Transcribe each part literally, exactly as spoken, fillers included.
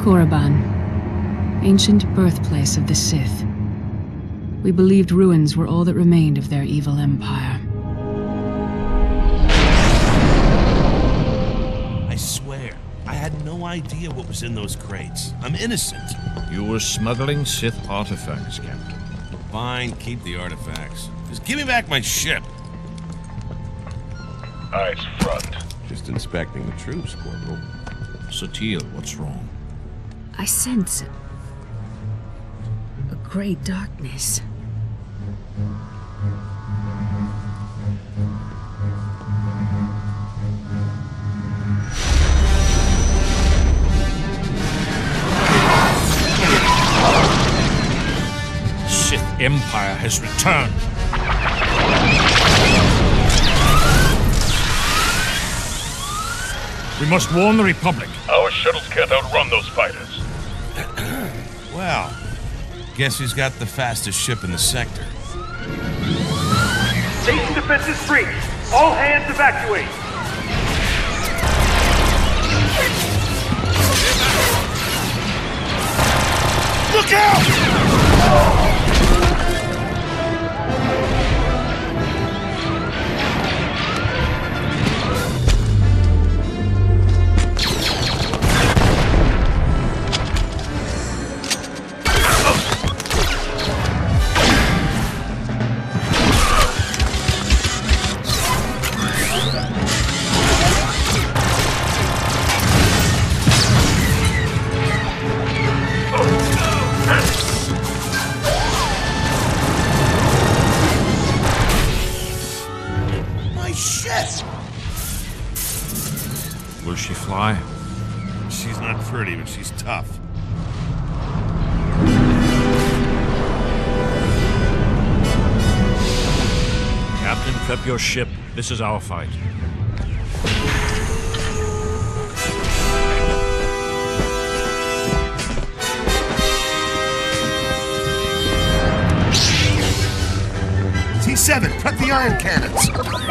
Korriban, ancient birthplace of the Sith. We believed ruins were all that remained of their evil empire. I swear, I had no idea what was in those crates. I'm innocent. You were smuggling Sith artifacts, Captain. Fine, keep the artifacts. Just give me back my ship. Eyes front. Just inspecting the troops, Corporal. Satele, what's wrong? I sense a gray darkness. Sith Empire has returned. We must warn the Republic. Our shuttles can't outrun those fighters. Well, guess who's got the fastest ship in the sector? Station defenses breached. All hands evacuate. Look out! Will she fly? She's not pretty, but she's tough. Captain, prep your ship. This is our fight. T seven, prep the ion cannons!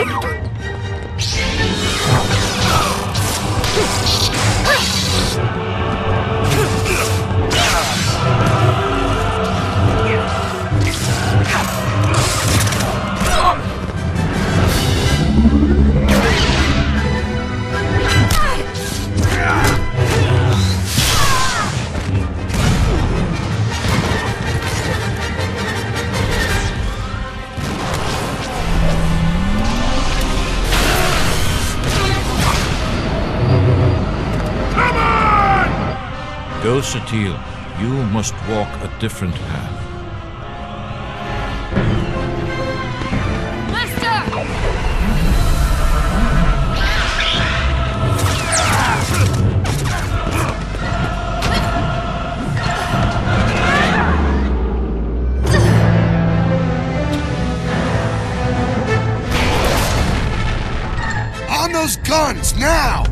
Go, Satele. You must walk a different path. On those guns, now!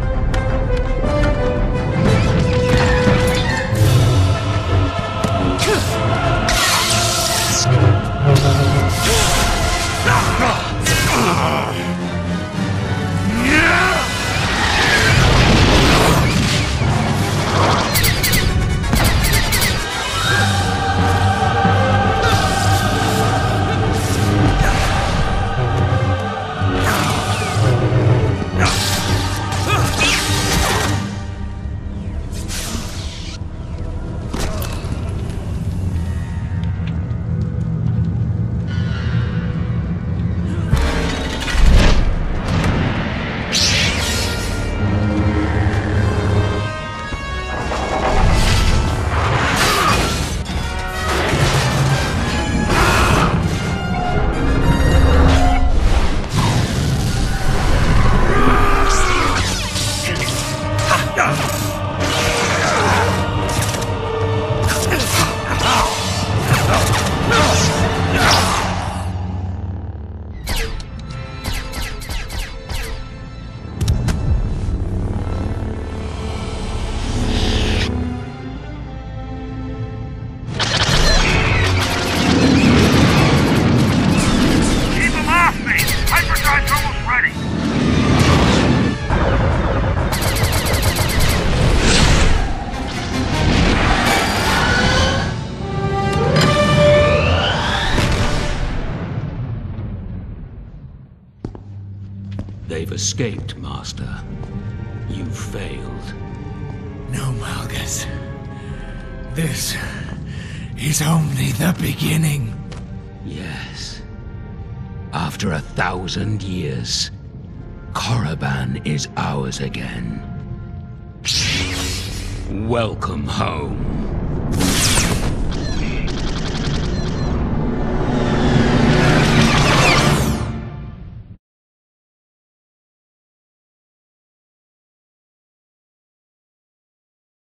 They've escaped, Master. You failed. No, Malgus. This is only the beginning. Yes. After a thousand years, Korriban is ours again. Welcome home.